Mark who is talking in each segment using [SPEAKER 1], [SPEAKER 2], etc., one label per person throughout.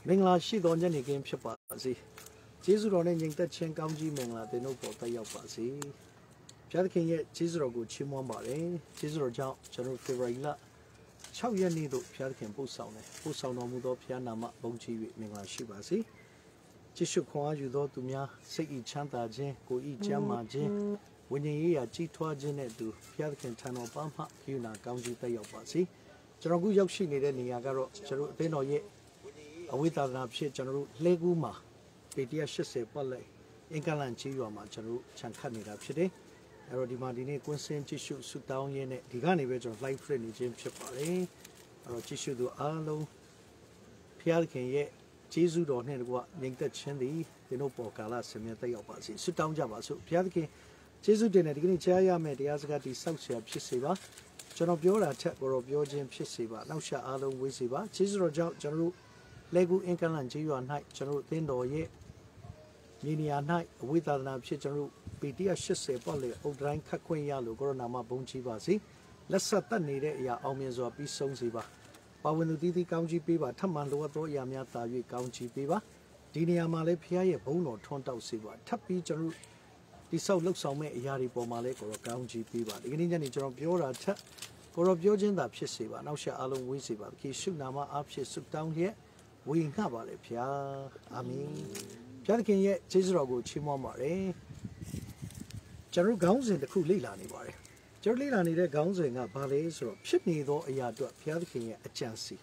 [SPEAKER 1] မင်္ဂလာရှိတော်ညနေခင်းဖြစ်ပါစေကျေးဇူးတော်နဲ့ညီသက်ချင်းကောင်းကြီးမင်္ဂလာတင်တို့ပေါ်တက်ရောက်ပါစေဘုရားသခင်ရဲ့ကျေးဇူးတော်ကိုချီးမွမ်းပါတယ်ကျေးဇူးတော်ကြောင့်ကျွန်တော်ဖေဖော်ဝါရီလ6ရက်နေ့တို့ဘုရားသခင်ပို့ဆောင်တော်မူသောဘုရားနာမဘုန်းကြီး၍မင်္ဂလာရှိပါစေကျေးဇူးခွန်အားယူသောသူများစိတ်ဤချမ်းသာခြင်းကိုယ်ဤကျမ်းမာခြင်းဝိညာဉ်ရေးရာကြီးထွားခြင်းနဲ့တူဘုရားသခင်ထံတော်ပါမှယူနာကောင်းကြီးတက်ရောက်ပါစေကျွန်တော်အခုရောက်ရှိနေတဲ့နေရာကတော့ကျွန်တော်အသင်းတော်ရဲ့အဝိသာသနာဖြစ်ကျွန်တော်တို့လှဲကူးမှာပေ180ပတ်လိုက်အင်္ဂလန်ကြီးရွာမှာကျွန်တော်တို့ခြံခတ်နေတာဖြစ်တယ်။အဲ့တော့ဒီမှာဒီနေ့ကွင်းစင်းကြည့်ရှုဆုတောင်းရင်းနဲ့ဒီကနေပဲကျွန်တော် live free နေခြင်းဖြစ်ပါတယ်။အဲ့တော့ကြည့်ရှုသူအားလုံးဖျားခင်ရဲ့ကျေးဇူးတော်နဲ့တကွညီသက်ချင်းသည်ဒီတို့ပေါ်ကာလဆင်မြတ်တက်ရောက်ပါစေ။ဆုတောင်းကြပါစို့။ဖျားခင်ကျေးဇူးတင်တဲ့ဒီကနေ့ကြားရမယ့်တရားစကားဒီစောက်ဆရာဖြစ်စေပါ။ကျွန်တော်ပြောတာထက်ကိုတော့ပြောခြင်းဖြစ်စေပါ။နောက်ရှာအားလုံးဝေးစေပါ။ကျေးဇူးတော်ကြောင့်ကျွန်တော်တို့လေကူအင်္ဂလန်ကြီးရွာ၌ကျွန်တော်တို့အသင်းတော်ရဲ့မြေနေရာ၌အဝိသာသနာဖြစ်ကျွန်တော်တို့ပေ180ပတ်လေအုတ်တိုင်းခတ်ခွင့်ရလို့ကိုရိုနာမှာဘုန်းကြီးပါစေလက်ဆက်တက်နေတဲ့အရာအောင်မြင်စွာပြီးဆုံးစေပါပါဝင်သူတည်တည်ကောင်းကြီးပေးပါထပ်မံလိုအပ်သောအရာများသာ၍ကောင်းကြီးပေးပါဒီနေရာမှာလည်းဖခင်ရဲ့ဘုန်းတော်ထွန်းတောက်စေပါထပ်ပြီးကျွန်တော်တို့ဒီဆောက်လှုပ်ဆောင်မဲ့အရာတွေပေါ်မှာလည်းကိုရောကောင်းကြီးပေးပါဒီကနေ့ညနေကျွန်တော်ပြောတာထက်ကိုရောပြောခြင်းသာဖြစ်စေပါနောက်ဆက်အားလုံးဝေးစေပါခေရှုနာမအားဖြင့်ဆုတောင်းလျက်ဝေငှပါလေဖျားအာမင်ဖျားသခင်ရဲ့ကျေးဇူးတော်ကိုချီးမွမ်းပါတယ်ကျွန်တော်ခေါင်းစဉ်တစ်ခုလေ့လာနေပါတယ်ကျွန်တော်လေ့လာနေတဲ့ခေါင်းစဉ်ကဘာလဲဆိုတော့ဖြစ်နေသောအရာအတွက်ဖျားသခင်ရဲ့အကြံစီ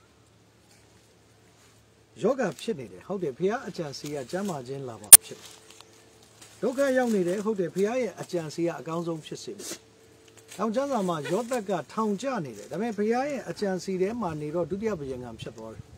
[SPEAKER 1] ယောဂဖြစ်နေတယ်ဟုတ်တယ်ဖျားအကြံစီကကျမ်းမာခြင်းလာပါဖြစ်ဒုက္ခရောက်နေတယ်ဟုတ်တယ်ဖျားရဲ့အကြံစီကအကောင်းဆုံးဖြစ်စေတယ်ထောင်ကျမ်းစာမှာယောသက်ကထောင်ကျနေတယ်ဒါပေမဲ့ဖျားရဲ့အကြံစီထဲမှာနေတော့ဒုတိယဗေဒငံဖြစ်သွားတယ်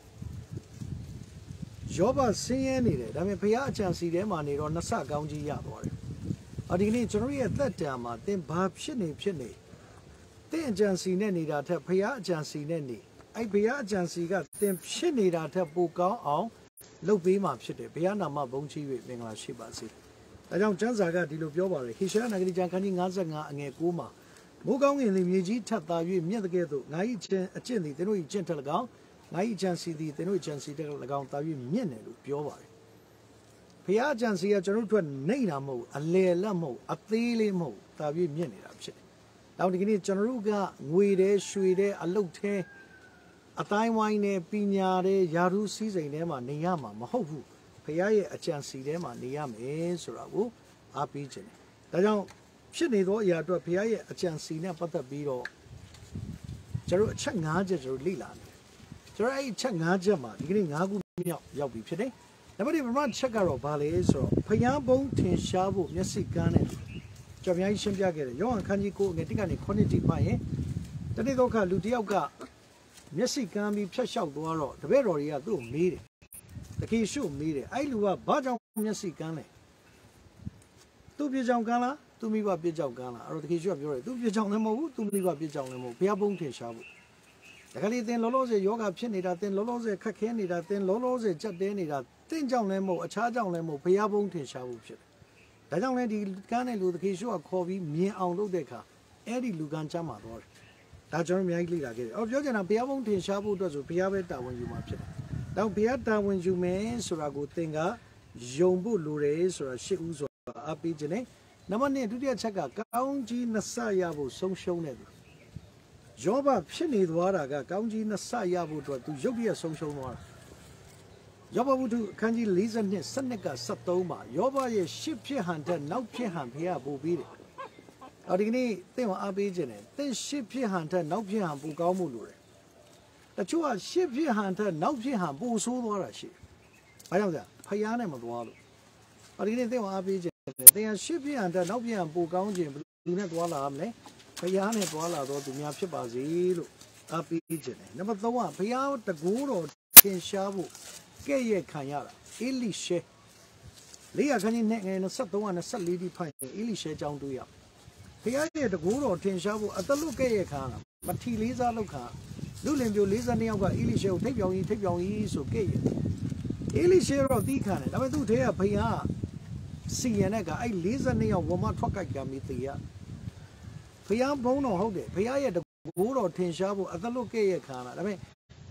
[SPEAKER 1] ယောဘဆင်းရဲနေတယ်ဒါပေမဲ့ဘုရားအကြံစီထဲမှာနေတော့နှစ်ဆကောင်းကြီးရသွားတယ်။ဒီကနေ့ကျွန်တော်ရဲ့သက်တမ်းမှာသင်ဘာဖြစ်နေသင်အကြံစီနဲ့နေတာထက်ဘုရားအကြံစီနဲ့နေအဲ့ဘုရားအကြံစီကသင်ဖြစ်နေတာထက်ပိုကောင်းအောင်လုပ်ပေးမှဖြစ်တယ်။ဘုရားနာမဘုန်းကြီး၍မင်္ဂလာရှိပါစေ။ဒါကြောင့်ကျမ်းစာကဒီလိုပြောပါတယ်ဟေရှာယနဂရီကျမ်းခန်းကြီး55အငယ်9မှာမိုးကောင်းကင်သည်မြေကြီးထပ်သာ၍မြင့်တဲ့ကဲ့သို့ငါ၏အကျင့်သည်သင်တို့၏ကျင့်ထက်၎င်းငါ၏ကြံစီသည်သင်တို့ကြံစီတဲ့၎င်းတာ၍မြင့်တယ်လို့ပြောပါတယ်။ဘုရားကြံစီကကျွန်တော်တို့အတွက်နှိမ့်တာမဟုတ်အလယ်လက်မဟုတ်အသေးလေးမဟုတ်တာ၍မြင့်နေတာဖြစ်တယ်။နောက်ဒီကနေ့ကျွန်တော်တို့ကငွေတဲ့ရွှေတဲ့အလုတ်ထဲအတိုင်းဝိုင်းနဲ့ပညာတဲ့ယာရုစည်းစိမ်ထဲမှာနေရမှာမဟုတ်ဘူး။ဘုရားရဲ့အကြံစီထဲမှာနေရမယ်ဆိုတာကိုအားပေးခြင်း။ဒါကြောင့်ဖြစ်နေသောအရာအတွက်ဘုရားရဲ့အကြံစီနဲ့ပတ်သက်ပြီးတော့ကျွန်တော်အချက်5ချက်ကျွန်တော်လေ့လာနေကျွန်တော်အဲ့ချက်5ချက်မှာဒီကနေ့5ခုမြောက်ရောက်ပြီဖြစ်တယ်။နံပါတ်1ပထမချက်ကတော့ဘာလဲဆိုတော့ဖျားဘုံထင်ရှားဖို့မျက်စိကန်းနဲ့ကျွန်တော်အများကြီးရှင်းပြခဲ့တယ်။ယောဟန်ခန်းကြီး9ငယ်1ကနေ9တိမှရင်တနေ့တော့ခလူတယောက်ကမျက်စိကန်းပြီးဖြတ်လျှောက်သွားတော့တပည့်တော်တွေကသူ့ကိုမေးတယ်။တခေရှုမေးတယ်။အဲ့လူကဘာကြောင့်မျက်စိကန်းလဲ။သူ့ပြေကြောင့်ကန်းလား။သူ့မိဘပြေကြောင့်ကန်းလား။အဲ့တော့တခေရှုကပြောတယ်သူ့ပြေကြောင့်လည်းမဟုတ်ဘူး။သူ့မိဘပြေကြောင့်လည်းမဟုတ်ဘူး။ဖျားဘုံထင်ရှားဖို့ဒါကလေးသင်လောလောဆယ်ယောဂဖြစ်နေတာသင်လောလောဆယ်ခက်ခဲနေတာသင်လောလောဆယ်ကြက်တဲနေတာသင်ကြောင့်လည်းမဟုတ်အခြားကြောင့်လည်းမဟုတ်ဘုရားဘုန်းထင်ရှားဖို့ဖြစ်တယ်။ဒါကြောင့်လည်းဒီကန်းတဲ့လူသခင်ရှုကခေါ်ပြီးမြင်အောင်လုပ်တဲ့အခါအဲ့ဒီလူကန်းချမ်းမှာသွားတယ်။ဒါကျွန်တော်အများကြီးလေ့လာခဲ့တယ်။ပြောချင်တာဘုရားဘုန်းထင်ရှားဖို့အတွက်ဆိုဘုရားပဲတာဝန်ယူမှာဖြစ်တယ်။တော့ဘုရားတာဝန်ယူမယ်ဆိုတာကိုသင်ကယုံဖို့လိုတယ်ဆိုတာရှစ်ဦးစွာအပေးခြင်းနဲ့နံပါတ်2ဒုတိယချက်ကကောင်းကြီးနှစ်ဆရဖို့ဆုံးရှုံးတဲ့သူယောဘဖြစ်နေသွားတာကကောင်းကြီးနှစ်ဆရဖို့အတွက်သူရုပ်ရည်ဆုံးရှုံးသွားတာယောဘဝတ္ထုအခန်းကြီး42စနစ်က73မှာယောဘရဲ့ရှစ်ဖြစ်ဟန်တဲ့နောက်ဖြစ်ဟန်ဖះပို့ပြီးတယ်။ဒီကနေ့သင်မအားပေးခြင်းနဲ့သင်ရှစ်ဖြစ်ဟန်တဲ့နောက်ဖြစ်ဟန်ပိုကောင်းမှုလိုတယ်။တချို့ကရှစ်ဖြစ်ဟန်တဲ့နောက်ဖြစ်ဟန်ပိုဆိုးသွားတာရှိတယ်။ဘာကြောင့်လဲဖះနဲ့မသွားလို့။ဒီကနေ့သင်မအားပေးခြင်းနဲ့သင်ရှစ်ဖြစ်ဟန်တဲ့နောက်ဖြစ်ဟန်ပိုကောင်းခြင်းဘယ်သူနဲ့သွားလာမလဲ။ဘုရားနဲ့တွာလာတော့သူများဖြစ်ပါစေလို့အားပေးခြင်းတယ်။နံပါတ်3ကဘုရားတကူတော်ထင်ရှားဖို့ကဲ့ရဲ့ခံရတာအေလိရှဲလေးရခန်းကြီးနဲ့ငယ်23-24ဒီဖိုင်အေလိရှဲကြောင်းတွေ့ရဘုရားရဲ့တကူတော်ထင်ရှားဖို့အတလွတ်ကဲ့ရဲ့ခံရတာမထီလေးစားလောက်ခါလူလင်ပြို42ယောက်ကအေလိရှဲကိုထိပ်ပြောင်ကြီးဆိုကဲ့ရဲ့အေလိရှဲတော့တီးခံတယ်ဒါပေမဲ့သူ့ထဲကဘုရားစီရင်တဲ့ကအဲ့42ယောက်ဝမထွက်ကကြမိသေးရဘုရားဘုန်းတော်ဟုတ်တယ်ဘုရားရဲ့တကူတော်ထင်ရှားဖို့အတလွတ်ကဲ့ရဲ့ခံရတာဒါပေမဲ့က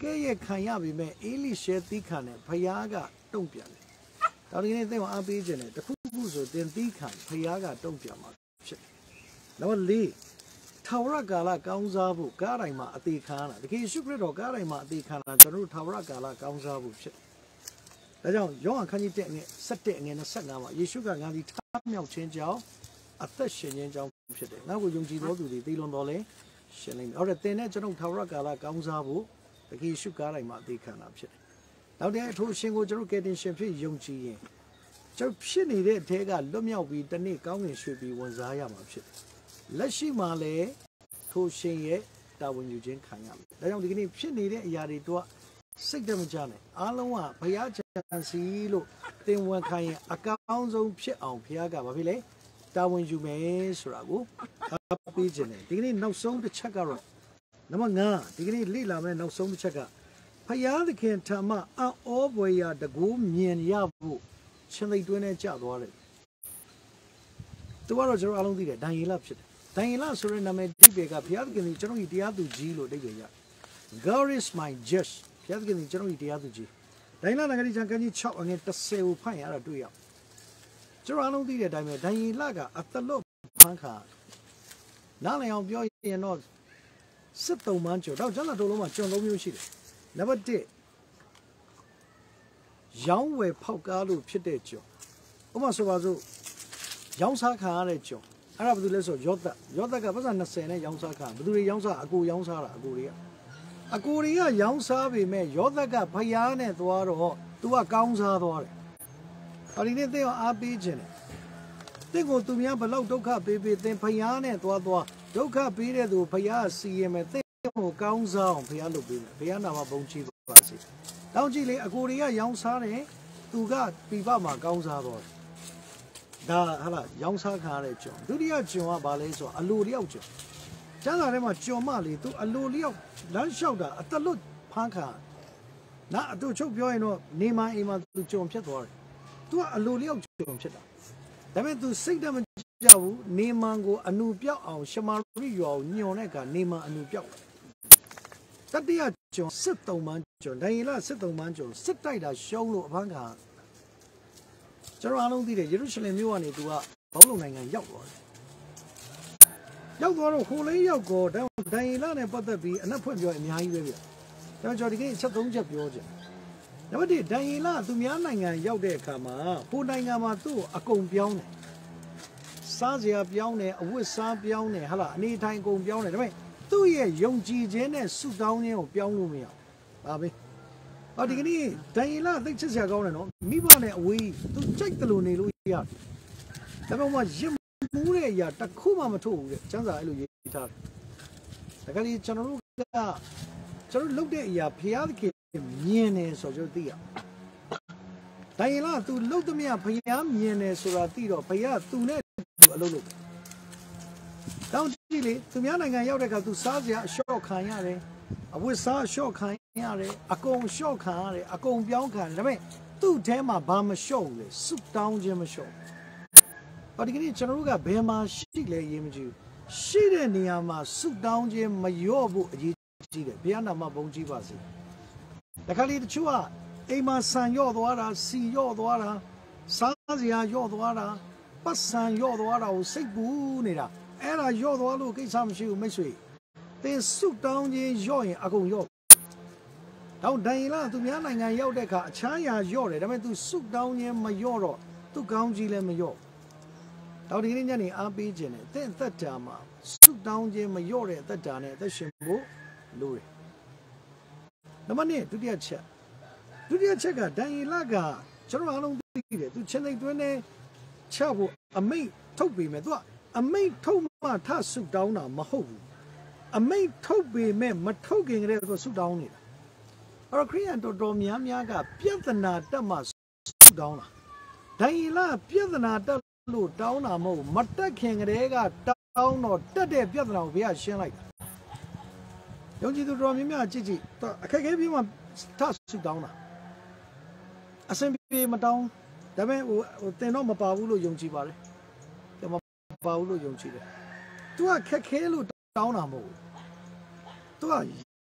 [SPEAKER 1] ရဲ့ခံရပြီမဲ့အေလိရှဲသီးခံနဲ့ဖယားကတုံ့ပြန်တယ်။ဒါဒီကနေ့သင်ကိုအားပေးခြင်းနဲ့တခုခုဆိုသင်သီးခံဖယားကတုံ့ပြန်မှာဖြစ်တယ်။နံပါတ်၄ထာဝရကာလကောင်းစားဖို့ကားတိုင်းမှာအသေးခံတာတကယ်ယေရှုခရစ်တော်ကားတိုင်းမှာအသေးခံတာကျွန်တော်တို့ထာဝရကာလကောင်းစားဖို့ဖြစ်တယ်။ဒါကြောင့်ယောဟန်ခန်းကြီး1ငယ်17ငယ်25မှာယေရှုကငါသည်ထမြောက်ခြင်းကြောင့်အသက်ရှင်ခြင်းကြောင့်ဖြစ်တယ်။ငါ့ကိုယုံကြည်သောသူတွေသိလွန်တော်လဲရှင်လိမ့်မယ်။ဟုတ်တယ်သင်နဲ့ကျွန်တော်ထာဝရကာလကောင်းစားဖို့တကယ်ယေရှုကားတိုင်းမှာအသေးခံတာဖြစ်တယ်။နောက်တဲ့အထိုရှင်ကိုကျွန်တော်ကယ်တင်ရှင်ဖြစ်ယုံကြည်ရင်ကျွန်တော်ဖြစ်နေတဲ့အထဲကလွတ်မြောက်ပြီးတနေ့ကောင်းကင်ရွှေ့ပြီးဝင်စားရမှာဖြစ်တယ်။လက်ရှိမှာလည်းထိုရှင်ရဲ့တာဝန်ယူခြင်းခံရမယ်။ဒါကြောင့်ဒီကနေ့ဖြစ်နေတဲ့အရာတွေတော့စိတ်တမကြနဲ့အားလုံးကဘုရားကြံစီလို့သင်ဝန်ခံရင်အကောင်းဆုံးဖြစ်အောင်ဘုရားကဘာဖြစ်လဲတာဝန်ယူမယ်ဆိုတာကိုအားပေးခြင်းတယ်ဒီကနေ့နောက်ဆုံးတစ်ချက်ကတော့နံပါတ်5ဒီကနေ့လေ့လာမယ့်နောက်ဆုံးတစ်ချက်ကဘုရားသခင်ထံမှအံ့ဩဖွယ်ရာတကူမြင်ရဖို့ရှင်သိတွင်းနဲ့ကြသွားတယ်သူကတော့ကျွန်တော်အားလုံးသိတယ်ဒံယေလဖြစ်တယ်ဒံယေလဆိုတဲ့နာမည်တိပေကဘုရားသခင်ကြီးကျွန်တော်ဤတရားသူကြီးလို့အဓိပ္ပာယ်ရ God is my judge ဘုရားသခင်ကြီးကျွန်တော်ဤတရားသူကြီးဒံယေလနဂရီကျမ်းခန်းကြီး6အငယ်10ကိုဖတ်ရတာတွေ့ရကျွန်တော်အားလုံးသိတဲ့အတိုင်းပဲဒံယေလကအသက်လွတ်ဖန်ခါနားလည်အောင်ပြောရင်တော့စစ်တုံးမှန်းကျော်တော့ကျန်တဲ့တို့လုံးမှာကျွန်လုံးမျိုးရှိတယ်နံပါတ်1ရောင်းဝယ်ဖောက်ကားလို့ဖြစ်တဲ့ကျော်ဥပမာဆိုပါစို့ရောင်းစားခံရတဲ့ကျော်အဲ့ဒါဘာလို့လဲဆိုရောသက်ကပတ်စံ20နဲ့ရောင်းစားခံဘယ်သူတွေရောင်းစားအကိုရောင်းစားတာအကိုတွေကရောင်းစားပေမဲ့ရောသက်ကဖျားနဲ့သွားတော့သူကကောင်းစားသွားတယ်။အဲဒီနေ့သင်ကအားပေးခြင်းတယ်။သင်ကိုသူများဘလောက်ဒုက္ခပေးသင်ဖျားနဲ့သွားဒုက္ခပေးတဲ့သူဖျားစီရင်မယ်သင်ကိုကောင်းစားအောင်ဖျားလုပ်ပေးမယ်။ဖျားနာမှာဘုံချီပါစေ။တောင်းကြည့်လေအကိုတွေကရောင်းစားတယ်သူကပြပမှာကောင်းစားသွားတယ်။ဒါဟာလားရောင်းစားခံရတဲ့ကျွန်ဒုတိယကျွန်ကဘာလဲဆိုတော့အလိုလျောက်ကျွန်ကျမ်းစာထဲမှာကျွန်မလေးသူအလိုလျောက်လမ်းလျှောက်တာအတလွတ်ဖန်းခါနာအတူချုပ်ပြောရင်တော့နေမအိမ်မှာသူကျွန်ဖြစ်သွားတယ်သူကအလိုလျောက်ကျွန်ဖြစ်တာဒါပေမဲ့သူစိတ်တမကြောက်ဘူးနေမန်ကိုအနူပြောက်အောင်ရှမာရိယောညွန်တဲ့ကနေမန်အနူပြောက်တတိယကျွန်စစ်တုံးမှန်းကျွန်ဒံယေလစစ်တုံးမှန်းကျွန်စစ်တိုက်တာရှုံးလို့အဖန်းခါကျွန်တော်အားလုံးသိတယ်ယေရုရှလင်မြို့ကနေသူကဘောလုံးနိုင်ငံရောက်သွားတယ်ရောက်သွားတော့ခိုးလေးရောက်ကောဒံယေလနဲ့ပတ်သက်ပြီးအနက်ဖွင့်ပြောအများကြီးပဲဗျ။ကျွန်တော်ဒီကိစ္စ3ချက်ပြောချင်။နံပါတ်1ဒံယေလသူများနိုင်ငံရောက်တဲ့အခါမှာဟိုနိုင်ငံမှာသူ့ကိုအကုန်ပြောင်းတယ်။စားစရာပြောင်းတယ်အဝတ်စားပြောင်းတယ်ဟာလားအနေထိုင်အကုန်ပြောင်းတယ်ဒါပေမဲ့သူ့ရဲ့ယုံကြည်ခြင်းနဲ့ဆုတောင်းခြင်းကိုပြောင်းလို့မရဘူး။ဒါပဲ။ဒီကနေ့ဒံယေလသိချစ်စရာကောင်းတယ်နော်။မိဘနဲ့အဝေးသူကြိုက်တယ်လို့နေလို့ရတယ်။ဒါပေမဲ့ရစ်မူးတဲ့အရာတစ်ခုမှမထုတ်ဘူးတဲ့ကျမ်းစာအဲ့လိုရေးထားတယ်။ဒါကြလေကျွန်တော်တို့လုပ်တဲ့အရာဘုရားသခင်မြင်တယ်ဆိုတော့သိရ။ဒံယေလသူလှုပ်သမျှဘုရားမြင်တယ်ဆိုတာသိတော့ဘုရားသူနဲ့သူအလုပ်လုပ်တယ်။တောင်းကြည့်လေသူများနိုင်ငံရောက်တဲ့အခါသူစားစရာအလျှော့ခံရတယ်။အဝတ်စားအလျှော့ခံရတယ်။အကုန်လျှော့ခံရတယ်။အကုန်ပြောင်းခံတယ်။ဒါပေမဲ့သူ့ထဲမှာဘာမလျှော့ဘူးလေ။စွတောင်းခြင်းမလျှော့ဘူး။ဒီကနေ့ကျွန်တော်တို့ကဘယ်မှာရှိလဲရေးမကြည့်ဘူးရှိတဲ့နေရာမှာဆုတောင်းခြင်းမလျော့ဖို့အရေးကြီးတယ်ဘုရားနာမဘုန်းကြီးပါစေတခါလေတချို့ကအိမ်မှာဆန်လျော့သွားတာစီလျော့သွားတာစားစရာလျော့သွားတာပတ်စံလျော့သွားတာကိုစိတ်ပူနေတာအဲ့ဒါလျော့သွားလို့ကိစ္စမရှိဘူးမိတ်ဆွေသင်ဆုတောင်းခြင်းလျော့ရင်အကုန်လျော့တော့ဒံယေလသူများနိုင်ငံရောက်တဲ့အခါအခြားရာလျော့တယ်ဒါပေမဲ့သူဆုတောင်းခြင်းမလျော့တော့သူကောင်းကြီးလည်းမလျော့တော့ဒီနေ့ညနေအားပေးခြင်းနဲ့တဲ့အသက်တာမှာဆုတောင်းခြင်းမလျော့တဲ့အသက်တာနဲ့အသက်ရှင်ဖို့လိုတယ်။နံပါတ်2ဒုတိယချက်ကဒံယေလကကျွန်တော်အားလုံးသိတယ်သူချင်းသိတွင်းနဲ့ချဖို့အမိတ်ထုတ်ပေမဲ့သူကအမိတ်ထုတ်မှထဆုတောင်းတာမဟုတ်ဘူး။အမိတ်ထုတ်ပေမဲ့မထုတ်ခင်ကတည်းကသူဆုတောင်းနေတာ။အဲ့တော့ခရိယန်တော်များကပြဿနာတက်မှဆုတောင်းတာ။ဒံယေလပြဿနာတက်လို့တောင်းတာမဟုတ်မတက်ခင်ကတည်းကတောင်းတော့တက်တဲ့ပြဿနာကိုဘုရားရှင်းလိုက်တာယုံကြည်သူတော်များကြည့်အခက်အခဲပြီးမှထဆုတောင်းတာအစင်ပြေမတောင်းဒါပေမဲ့ဟိုတင်တော့မပါဘူးလို့ယုံကြည်ပါတယ်မပါဘူးလို့ယုံကြည်တယ်သူကခက်ခဲလို့တောင်းတာမဟုတ်ဘူးသူက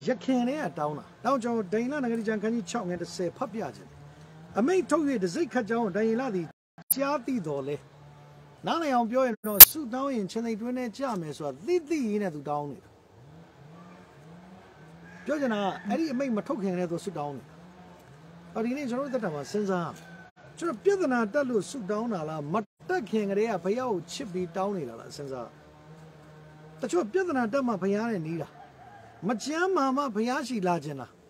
[SPEAKER 1] ရခင်နဲ့တောင်းတာတောင်းကျွန်တော်ဒိန်လာနဂရီချန်ခန်းကြီး6ငယ်30ဖတ်ပြခြင်းအမိတ်ထုတ်၍တစိတ်ခတ်ကြောင်းဒိန်လာသည်ကြားသိတော်လဲနားလည်အောင်ပြောရင်တော့ဆုတောင်းရင်ချင်းသိတွင်းနဲ့ကြမယ်ဆိုတာသိရင်းနဲ့သူတောင်းနေတာပြောချင်တာအဲ့ဒီအမိတ်မထုတ်ခင်နဲ့သူဆုတောင်းနေတာဒီနေ့ကျွန်တော်တို့တက်တာမှာစဉ်းစားကျွန်တော်ပြဿနာတက်လို့ဆုတောင်းတာလားမတက်ခင်ကလေးကဘုရားကိုချစ်ပြီးတောင်းနေတာလားစဉ်းစားတချို့ပြဿနာတက်မှဘုရားနဲ့နီးတာမကြမ်းမှဘုရားရှိလာခြင်းလား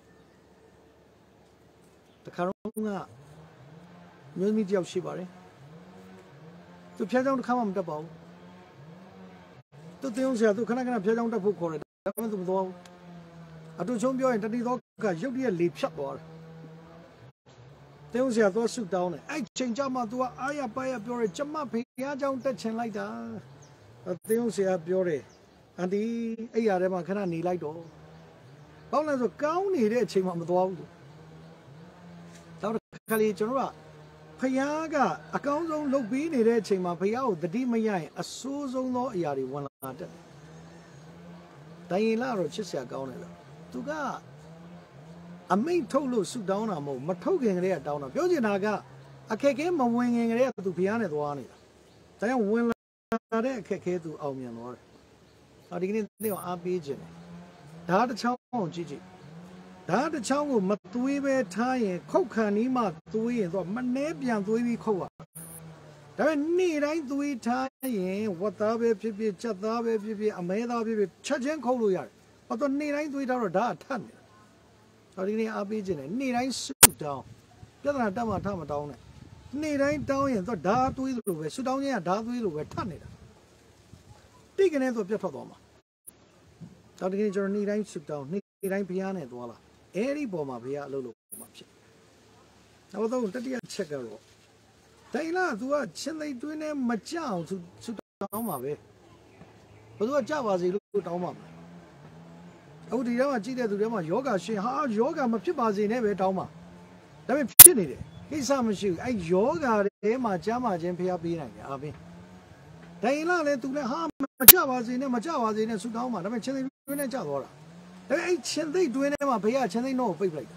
[SPEAKER 1] တခါတော့ကမျိုးသမီးတယောက်ရှိပါတယ်သူဖျားကြောင်တစ်ခါမှမတက်ပါဘူးသူတင်းအောင်ဆရာသူခဏခဏဖျားကြောင်တက်ဖို့ခေါ်တယ်ဒါပေမဲ့သူမသွားဘူးအတူချုံပြောရင်တတိသောကရုတ်တရက်လေဖြတ်သွားတယ်တင်းအောင်ဆရာသွားဆုတောင်းတယ်အဲ့ချိန်ကြမှာ तू ကအားရပါရပြောတယ်ကျမဖျားကြောင်တက်ချင်လိုက်တာတင်းအောင်ဆရာပြောတယ်အန်တီအဲ့ရထဲမှာခဏနေလိုက်တော့ဘာလို့လဲဆိုကောင်းနေတဲ့အချိန်မှမသွားဘူးတော့ခါလေးကျွန်တော်ကဖယားကအကောင်းဆုံးလုပ်ပြီးနေတဲ့အချိန်မှာဖယားကိုတတိမရရင်အဆိုးဆုံးသောအရာတွေဝင်လာတတ်တယ်။ဒိုင်ရင်လာတော့ချစ်စရာကောင်းတယ်လို့သူကအမိတ်ထုတ်လို့ဆုတောင်းတာမဟုတ်မထုတ်ခင်ကလေးကတောင်းတာပြောချင်တာကအခက်ခဲမဝင်ခင်ကလေးကသူဖယားနဲ့သွားနေတာ။ဒါကြောင့်ဝင်လာတဲ့အခက်ခဲသူအောင်မြင်သွားတယ်။ဒီကနေ့သိအောင်အားပေးခြင်းတယ်။ဒါတစ်ချောင်းအောင်ကြည့်ဒါတစ်ချောင်းကိုမသွေးပဲထားရင်ခုတ်ခံနီးမှသွေးရင်တော့မနှဲပြန်သွေးပြီးခုတ်ရဒါပေမဲ့နေ့တိုင်းသွေးထားရင်ဝတ်သားပဲဖြစ်ဖြစ်ချက်သားပဲဖြစ်ဖြစ်အမဲသားဖြစ်ဖြစ်ချက်ချင်းခုတ်လို့ရတယ်ဘာလို့နေ့တိုင်းသွေးထားတော့ဒါအထက်နေတာဒီနေ့အားပေးခြင်းနဲ့နေ့တိုင်းဆုတောင်းပြဿနာတက်မှထမတောင်းနဲ့နေ့တိုင်းတောင်းရင်တော့ဒါသွေးလိုပဲဆုတောင်းခြင်းကဒါသွေးလိုပဲထပ်နေတာတိကနေတော့ပြတ်ထွက်သွားမှာဒီနေ့ကျွန်တော်နေ့တိုင်းဆုတောင်းနေ့တိုင်းဘုရားနဲ့သွားလာအဲ့ဒီပေါ်မှာဘုရားအလုပ်လုပ်မှာဖြစ်နောက်တော့တတိယချက်ကတော့ဒိုင်လာသူကချင်းသိတွင်းနဲ့မကြောက်သူတောင်းမှာပဲဘယ်သူကကြပါစေလို့တောင်းမှာမလဲအခုဒီထဲမှာကြည့်တဲ့သူတွေမှာယောဂရှင်ဟာယောဂမဖြစ်ပါစေနဲ့ပဲတောင်းမှာဒါပေမဲ့ဖြစ်နေတယ်ကိစ္စမရှိဘူးအဲ့ယောဂထဲမှာကြားမှာချင်းဘုရားပေးနိုင်တယ်အာမင်ဒိုင်လာလည်းသူလည်းဟာမကြပါစေနဲ့ဆုတောင်းမှာဒါပေမဲ့ချင်းသိတွင်းနဲ့ကြသွားတာအဲ့ချင်းသိတွင်းထဲမှာဘုရားချင်းသိတော့ပိတ်လိုက်တာ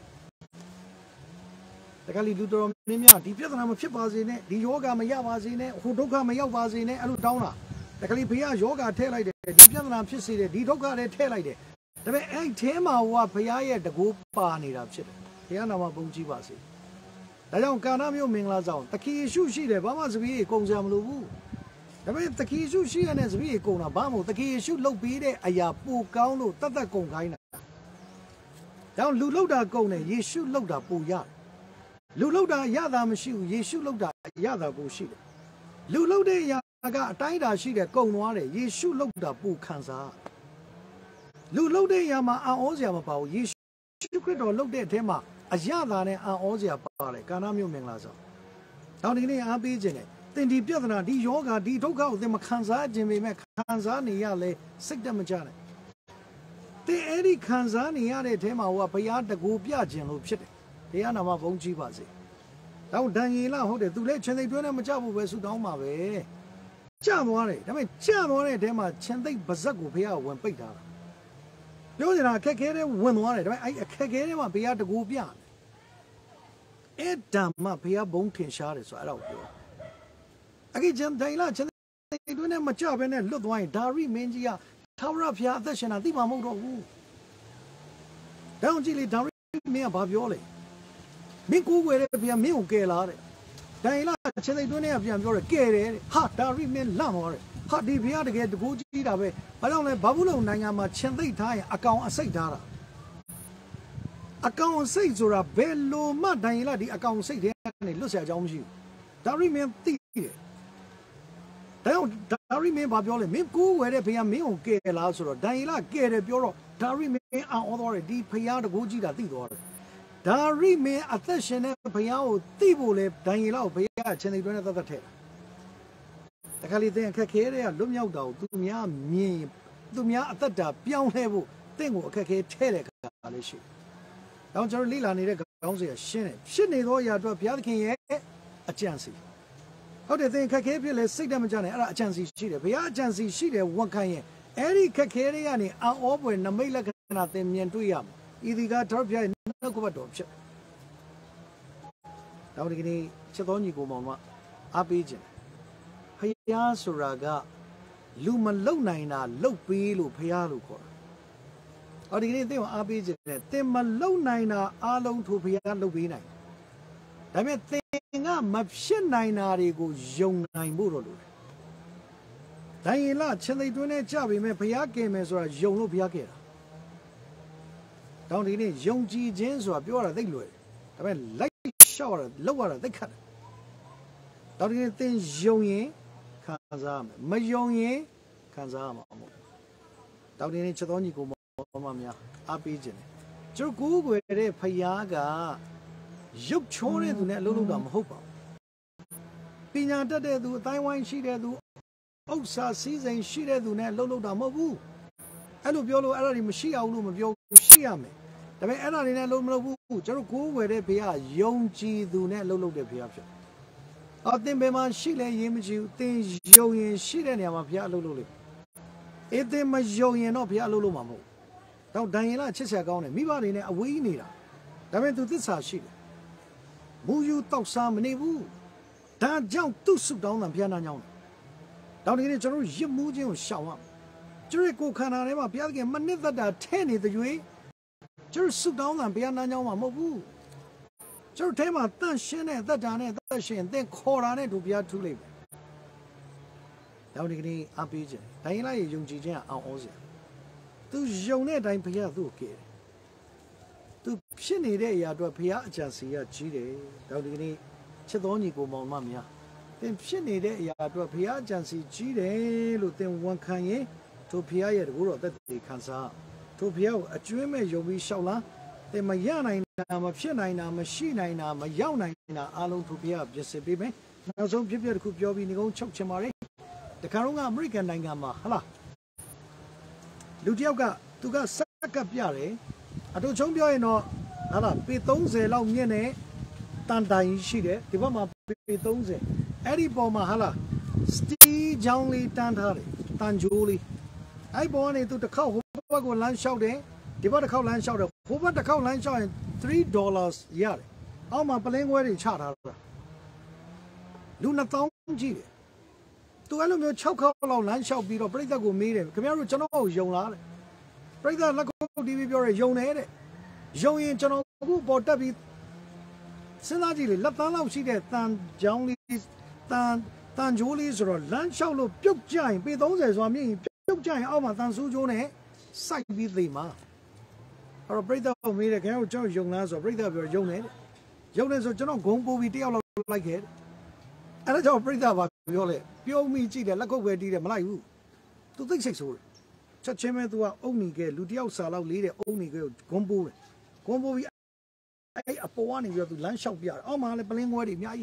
[SPEAKER 1] တကယ်လူတော်မင်းများဒီပြဿနာမဖြစ်ပါစေနဲ့ဒီယောဂမရပါစေနဲ့ဟိုဒုက္ခမရောက်ပါစေနဲ့အဲ့လိုတောင်းတာတကယ်ဘုရားယောဂထည့်လိုက်တယ်ဒီပြဿနာဖြစ်စေတယ်ဒီဒုက္ခလည်းထည့်လိုက်တယ်ဒါပေမဲ့အဲ့ထဲမှာဟိုကဘုရားရဲ့တကူပါနေတာဖြစ်တယ်ဘုရားနာမပုံကြည့်ပါစေဒါကြောင့်ကာနာမျိုးမင်္ဂလာဆောင်တခင်ယေရှုရှိတယ်ဘာမှစပီးကုန်စရာမလိုဘူးဒါပေမဲ့တခင်ယေရှုရှိရတဲ့စပီးကုန်တာဘာမှမဟုတ်တခင်ယေရှုလုပ်ပေးတဲ့အရာပိုကောင်းလို့တတ်ကုန်ခိုင်းတာဒါကြောင့်လူလုပ်တာကုန်တယ်ယေရှုလုပ်တာပိုရတယ်လူလုပ်တာရတာမရှိဘူးယေရှုလုပ်တာရတာပိုရှိတယ်လူလုပ်တဲ့အရာကအတိုင်းအတာရှိတယ်ကုန်သွားတယ်ယေရှုလုပ်တာပိုခံစားလူလုပ်တဲ့အရာမှာအံ့ဩစရာမပါဘူးယေရှုခရစ်တော်လုပ်တဲ့အထဲမှာအရသာနဲ့အံ့ဩစရာပါတယ်ကာနာမျိုးမင်္ဂလာဆောင်နောက်ဒီနေ့အားပေးခြင်းနဲ့သင်ဒီပြဿနာဒီယောဂဒီဒုက္ခကိုသင်မခံစားခြင်းပေမဲ့ခံစားနေရလဲစိတ်တမကြနဲ့သင်အဲ့ဒီခံစားနေရတဲ့အထဲမှာဟိုကဘုရားတကူပြခြင်းလို့ဖြစ်တယ်ဘုရားနာမဘုန်းကြီးပါစေတော့ဒံယေလဟုတ်တယ်သူလည်းချင်းသိတွင်းနဲ့မကြဘူးပဲဆူတောင်းပါပဲကြသွားတယ်ဒါပေမဲ့ကြသွားတဲ့အထဲမှာချင်းသိပါဇက်ကိုဘုရားဝင်ပိတ်ထားတာပြောနေတာအခက်ခဲတဲ့ဝင်သွားတယ်ဒါပေမဲ့အဲ့အခက်ခဲတဲ့မှာဘုရားတကူပြတယ်အဲ့ဓမ္မဘုရားဘုန်းထင်ရှားတယ်ဆိုအဲ့ဒါကိုပြောအခုကျန်တိုင်းလာချင်းသိတွင်းနဲ့မကြဘဲနဲ့လွတ်သွားရင်ဒါရိမင်းကြီးကထာဝရဘုရားအသက်ရှင်တာသိမှာမဟုတ်တော့ဘူးတောင်းကြည့်လေဒါရိမင်းကဘာပြောလဲမင်းကိုယ်ွယ်တဲ့ဘုရားမင်းကိုကယ်လာတဲ့ဒိုင်လာချင်းသိတွင်းနဲ့ပြန်ပြောတယ်ကယ်တယ်ဟာဒါရိမင်းလန့်သွားတယ်ဟာဒီဘုရားတကယ်တကူကြီးတာပဲဘာကြောင့်လဲဘာဘူးလုံနိုင်ငံမှာချင်းသိထားရင်အကောင်အစိတ်ထားတာအကောင်အစိတ်ဆိုတာဘယ်လိုမှဒိုင်လာဒီအကောင်စိတ်တွေကနေလွတ်เสียအကြောင်းမရှိဘူးဒါရိမင်းသိတယ်ဒါကြောင့်ဒါရိမင်းဘာပြောလဲမင်းကိုယ်ွယ်တဲ့ဘုရားမင်းကိုကယ်လာဆိုတော့ဒိုင်လာကယ်တယ်ပြောတော့ဒါရိမင်းအံ့ဩသွားတယ်ဒီဘုရားတကူကြီးတာသိသွားတယ်ဒါရိမင်းအသက်ရှင်တဲ့ဘုရားကိုသိဖို့လေဒိုင်ယေလကိုဘုရားချင်းသိတွင်းနဲ့သတ်ထည့်တခါလေသင်အခက်ခဲတွေကလွတ်မြောက်တာကိုသူများမြင်သူများအသက်တာပြောင်းလဲဖို့တင့်ကိုအခက်ခဲထဲတဲ့ခါလေးရှိ။တောင်ကျွန်တော်လိလာနေတဲ့ခေါင်းစဉ်ရှင်းတယ်ဖြစ်နေသောအရာအတွက်ဘုရားသခင်ရဲ့အကြံစီဟုတ်တယ်သင်ခက်ခဲဖြစ်လဲစိတ်တမကြနဲ့အဲ့ဒါအကြံစီရှိတယ်ဘုရားအကြံစီရှိတယ်ဝန်ခံရင်အဲ့ဒီခက်ခဲတွေကနေအံ့ဩပွေနမိတ်လက္ခ nothing mean to yam. Either got torpia, no cover torch. Down again, Chadoni go mama, up agent. Paya Suraga, Luman low nina, low pilu, payalu cor. Or the they were up agent, they low nina, alone to payalu be nine. I mean, thing up, Mapshin nina, go young nine murder. Dai la chen dai tuan job me phaya ke me so yong lo phaya ke down ni yong ji jin so pyo ra thai lue da me lai shao ra lou ra thai khat down ni tin yong yin khan sa me ma yong yin khan sa ma mo down ni chet taw ni ko ma mya a pi jin ne chu ko gwe de phaya ga yuk chho ne tu ne a lo lo da ma hot pa pinya tat de tu tai wain shi de tu Osa season she did do that low down mabu. I look your already machine out of your shiame. The way I in a low mabu, Jericho where they pay a young G do not low the piapia. I think Beman she lay image you things young she and Yamapia lulu. If they must young up Pia lulu mamu. Now Diana Chesagone, me body in a wee neither. I went to this house she. Who you talk some nebu? That jump to soup down and piano. Down in it, you move you shower. Jericho can I never be again, but neither that 10 the way. Jerry sit down and be an annual mabu. Jerry Tema, that shin and that done it, that shin, then call on it to be too late. Down in it, up agent. Diana, young Gijan, and Ozia. To Jonet, I'm Pia to kid. To Shinny day, I do a Pia just here, Chile. Down in it, Chedoni go, Mamma. Then Shinny day, I do a Pia just see Chile, Luton one can to Pia at world that they can say. To Pia, a dream as you wish, Shaula. Then my yana, my Shina, machine, my yauna, alone to Pia, just a baby. Now some people could be in the old chok chamari. The Karunga American Nangama, hala. Lutioga, to go suck up Yare. I don't show you no, hala, Pitonze, long yene, Tanda in Shide, the Vama Pitonze, Eddie Boma hala, Steve Johnley Tantari, Tanjuli. I born into the cow who go land shouting, devote the cow land shouter, who want the cow land shouting $3 yard. All my playing wedding charter. Luna Thong G. To element choke out land shall be the break that go meet him. Come here, General Yola. Break that like DV Yon head. Yon in General bought that bit. Sinadi, let alone see that Tan Johnley, Tan Julius or land shall look Puk Giant, be those as I mean, Puk Giant, Alma Tan Sujone, sight be the ma. Or break that of me, the carol George Young Nas or break that your Yon head. Jonas or General Gombo with the like it. And I don't break that about Violet. Pure me, Gida, like over did a Malayu. To think sexual. Such a man to our only girl, Ludio Sala, leader, only girl, Gombo. Gombo, I upon one you have to lunch out here. Oh, my playing wedding, yai.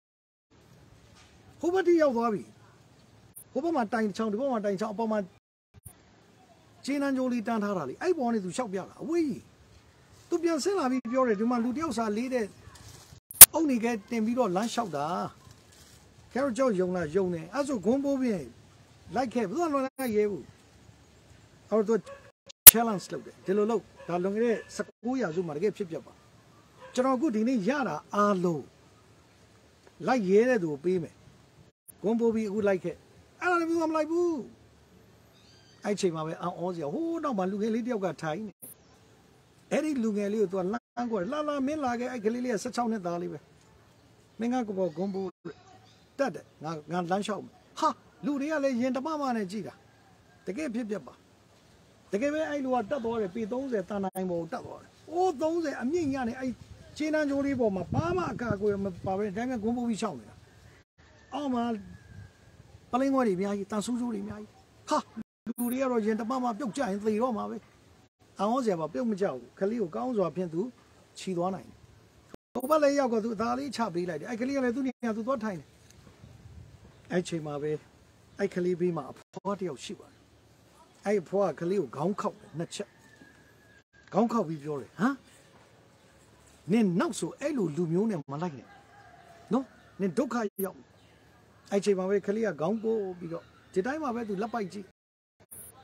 [SPEAKER 1] Who about the Yawabi? Who about my time sound, who my time sound upon my Jane and Jolie Tantarali? I wanted to shop yard. We to be a seller, we pure to my Ludio Sala, leader. Only get them we don't lunch out there. Carol Joe Yona Jone, as a gombo being like him, don't like you. Or the challenge slow, Delolo, Talongre, Sakuya Zuma, get chip. General good in Yara are low. Like Yere do be me. Gombo be good like it. I don't know, I'm like, boo. I check my way out all the whole number looking lady got time. Eddie looking a little to a language, la, men like I can really such on it, Dalive. Mengago Gombo. That not lunch out. Ha! Luria lay in the mamma and Gida. The gay pippa. The gay I know what that or repeat those at Tanamo that or. All those I mean, I China Jolie for my Pama Gago and my power, then a gumbo we shall. Oh, my Paling what if I Tansu. Ha! Luria or Gentamama built giantly Roma. I was about Bill Majau, Kalio Gowns or Pintu, Chiduana. Over lay out to Dali Chabi like I can let you to what time. I check my way. I can leave him up. Party of Shiva. I pour a Kalil Gong Cow, not check. Gong Cow with your, huh? Nen not so elu lumion and Malay. No, Nen Doka young. I check my way, Kalia Gongbo, because did I my way to Lapaiji?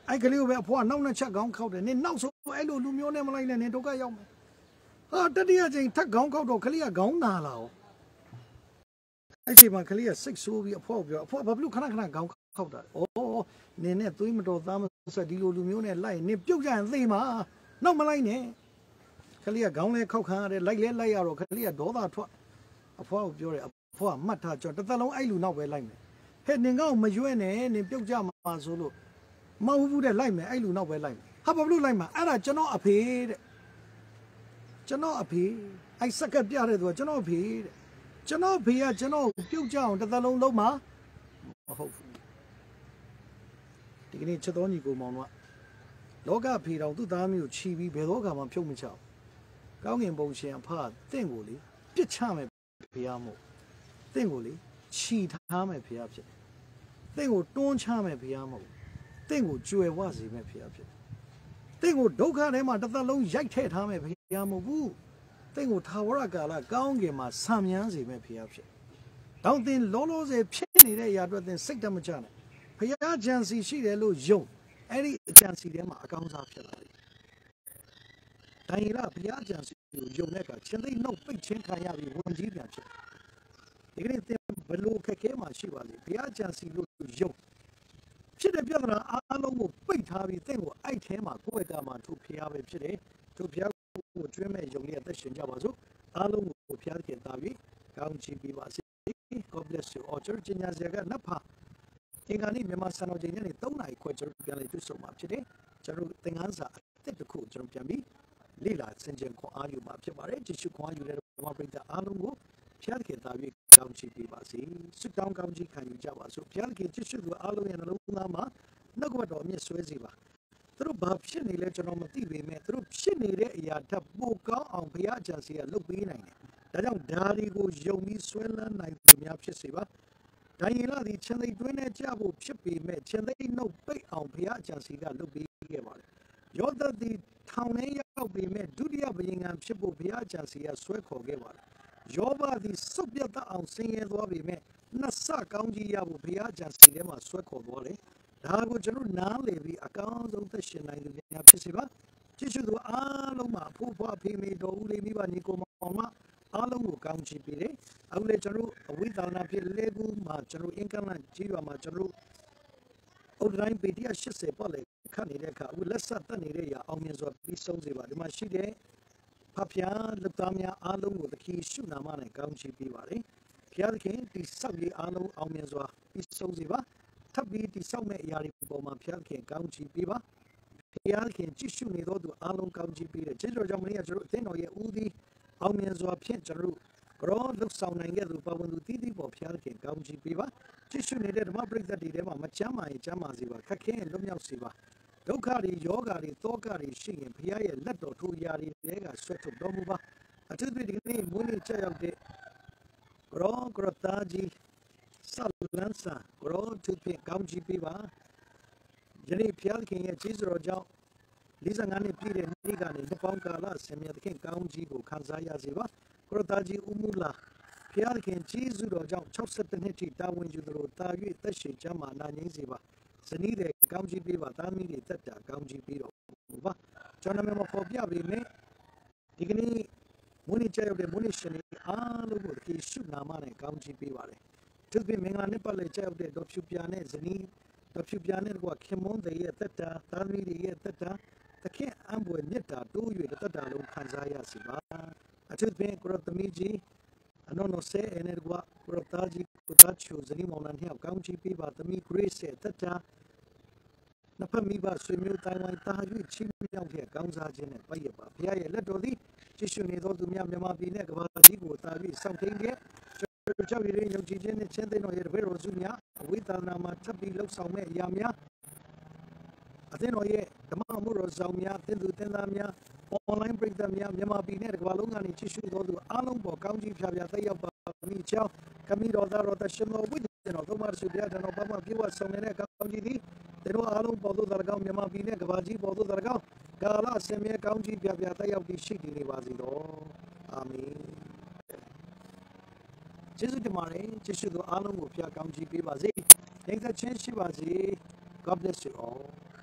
[SPEAKER 1] ai cái liu về phò nông nó chắc góng khâu để nên nông số ai lù lù miêu này mà lại nên đâu cái dòng tất nhiên là thắc góng khâu đồ cái liu góng nào nào ai chỉ mà cái liu xích số bị phò bắp lu khana khana góng khâu đó nên này tôi mà đồ ta mà sẽ đi lù lù miêu này lại nênပြုတ်ကြgì mà nông mà lại nè cái liu góng này khâu khá để lại rồi cái liu đổ ra thoa phò biểu rồi phò mắt thà cho tất long ai lù nào về lại nè hết nên góng mà vui nè nênပြုတ်ကြmà số lu mau vu để lại mày ai lù nào về lại hả bắp lu lại mà ai là cho nó áp đấy cho nó áp ai sắc cái bia đấy rồi cho nó áp cho nó áp à cho nó tiêu chao tất long lâu mà thì cái này cho tôi nhiều cô mong quá lúc cái áp đâu tôi ta mới chi bị bé đó cái mà phiêu mình chào cao nghiền bông sen phá tên của lý biết cha mày phía mồ tên của lý chi tha mày phía phía tên của tôn cha mày phía mồ tên của chui quá gì mày phía phía tên của đâu cái này mà tất long dạy thế tha mày phía mồ bu tên của tháo ra cái là cao nghiền mà sam nhang gì mày phía phía đầu tiên lolo gì phía này đấy ya đầu tiên sách đam cha này phía chân sĩ sĩ đấy luôn dùng ai đi chân sĩ đấy mà cao sao phía lại đại là phía chân sĩ dùng này cả chân đấy nó bị chân khai ya bị vấn đề biển chứ cái này tên bận lô cái mà xí vào đi phía chân sĩ luôn dùng phía đấy bây giờ alo một bị thà bị tên của ai thế mà cô ấy mà thu phía về phía đấy thu phía của chuyên mày dùng liền tới sinh ra bao nhiêu alo một phía cái ta bị cao chi bị bác sĩ God bless you order trên nhà cái nắp ha cái này mình mà sang ở này tàu này quay trở về lại tôi sống mà chứ đấy cho rồi tiếng Hàn sa tiếp tục khu cho nó bị lý là sinh viên có ai mà chứ bảo đấy chỉ số có ai đấy mà bây giờ alo một phía cái ta bị cao chi bị bác sĩ sức down cao chi khai như vậy so phía cái chỉ số của alo này nó mà nó có độ miếng suy gì vậy tôi bảo phía này là cho nó mà TV mà tôi phía này đấy ya tháp bộ cao ông phía chân sĩ lúc bên này đã trong đài của dùng mi suy là này tụi mình phía gì vậy đại là thì chân đây đuôi này cha bộ phía bên mà chân đây nó bị ông phía chân sĩ cái lúc bên cái vậy giờ đó thì thằng này ya bên mà dunia bên ngam phía bộ phía chân sĩ suy khó cái vậy giờ đó thì sắp biết ta ông sinh nhật đó bên mà nó sa cao gì ya bộ phía chân sĩ đấy mà suy khó vậy đó có cho nó nán lại vì account giống tới chuyện này tụi mình phía gì vậy chỉ số đó alo mà phụ phụ phía mình đâu lấy mi bạn nico mà alo của cao chi bị đấy ông lấy cho nó với tao na phía lebu mà cho nó income là chỉ mà cho nó online bị dia shit se pa le khăn này cả u less ta này đấy ông mình rồi bị sâu gì vậy mà chỉ đấy pháp nhà lúc tam nhà alo của cái số nào mà này cao chi bị vậy phía cái thì sau khi alo ông mình rồi bị sâu gì vậy thấp bị thì sau này yari bộ mà phía cái cao chi bị vậy phía cái chỉ số này đó alo cao chi bị đấy chỉ rồi trong này rồi thế nói u đi ông mình rồi phía cho nó có lúc sau này cái rồi bao nhiêu tí bộ phía cái cao chi bị vậy chỉ số này để mà break that đi mà chăm gì vậy các cái lúc nhau gì vậy đâu cả đi yoga đi to cả đi sinh phía cái lật đồ thu yari đấy cái xuất thủ đó mua vậy à thứ gì này muốn đi chơi được có ta gì sao lần sau có thứ gì cao chi bị vậy jadi phía cái chỉ rồi cho lý do ngành này để đi cái này phong cách là xem như cái cao chi của khán giả gì vậy có ta gì umula phía cái chỉ rồi cho chọc sét này chỉ ta muốn rồi ta như ta sẽ chăm mà na những gì vậy sinh để cao chi bị vậy ta mình để tất cả cao chi bị rồi vậy cho nên mà phobia vì mấy thì cái này muốn đi chơi được muốn đi xem lúc đó cái số nào mà này cao chi bị vậy thứ bên mình anh phải lấy chơi được đọc chụp này sinh đọc chụp này qua khi muốn đấy tất cả ta mình đấy tất cả ta khi anh muốn nhất là đôi với tất cả lúc khán giả gì vậy thứ bên có tâm gì anh nói sẽ anh qua có ta gì có ta chịu gì mà anh hiểu cao chi bị vậy tâm grace tất cả nó phải mi ba suy miêu tai ngoài ta như chim nhau thì cao giá trên này bây giờ bà phía ấy là đồ đi chỉ số này đó tụi mình mà bị này cái bà chỉ của ta bị xong thế kia cho vì đây những chuyện này trên đây nói về rồi chúng nhá với ta nào mà chấp bị lúc sau này yam nhá à thế nói vậy tầm mua rồi sau nhá tên tu tên làm nhá online break them nhá mà bị này cái bà lúc này chỉ số đó tụi anh long bảo cao chi phải bây giờ bà mi chào kami đó ta xem nó với nó tôi mà sự việc nó bao mà kêu sau này cao chi đi thế nó anh long bảo tôi dargao mà bị này cái bà chỉ bảo tôi dargao kala xem nhá cao chi phải bây giờ cái shit đi vào gì đó amen Jesus tomorrow, Jesus to all of you, come to be busy. Thank the chance to busy. God bless you all.